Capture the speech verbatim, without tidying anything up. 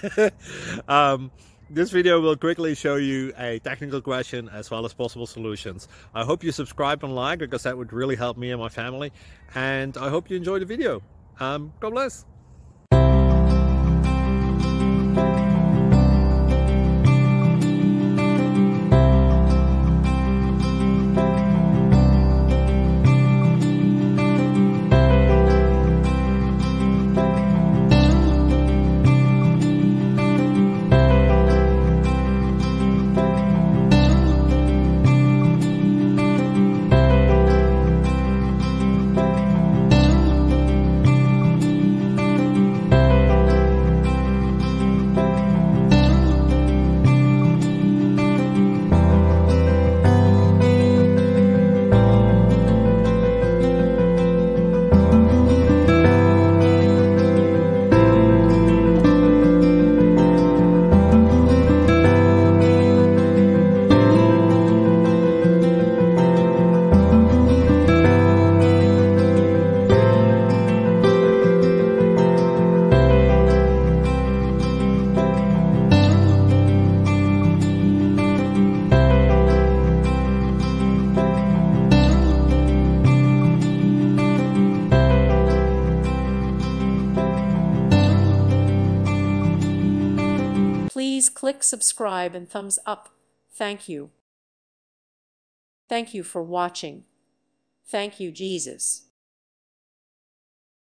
um, this video will quickly show you a technical question as well as possible solutions. I hope you subscribe and like, because that would really help me and my family. And I hope you enjoy the video. Um, God bless. Please click subscribe and thumbs up. Thank you. Thank you for watching. Thank you, Jesus.